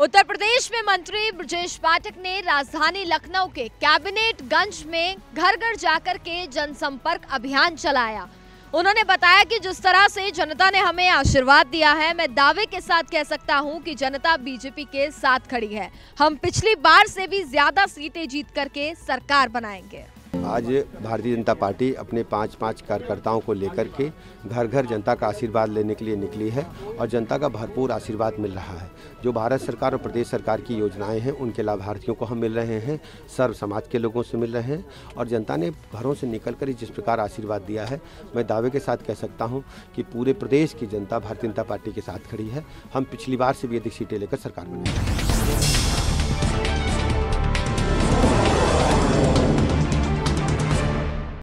उत्तर प्रदेश में मंत्री ब्रजेश पाठक ने राजधानी लखनऊ के कैबिनेट गंज में घर घर जाकर के जनसंपर्क अभियान चलाया। उन्होंने बताया कि जिस तरह से जनता ने हमें आशीर्वाद दिया है, मैं दावे के साथ कह सकता हूं कि जनता बीजेपी के साथ खड़ी है। हम पिछली बार से भी ज्यादा सीटें जीत करके सरकार बनाएंगे। आज भारतीय जनता पार्टी अपने 5-5 कार्यकर्ताओं को लेकर के घर घर जनता का आशीर्वाद लेने के लिए निकली है और जनता का भरपूर आशीर्वाद मिल रहा है। जो भारत सरकार और प्रदेश सरकार की योजनाएं हैं उनके लाभार्थियों को हम मिल रहे हैं, सर्व समाज के लोगों से मिल रहे हैं और जनता ने घरों से निकल कर जिस प्रकार आशीर्वाद दिया है, मैं दावे के साथ कह सकता हूँ कि पूरे प्रदेश की जनता भारतीय जनता पार्टी के साथ खड़ी है। हम पिछली बार से भी अधिक सीटें लेकर सरकार बनाएंगे।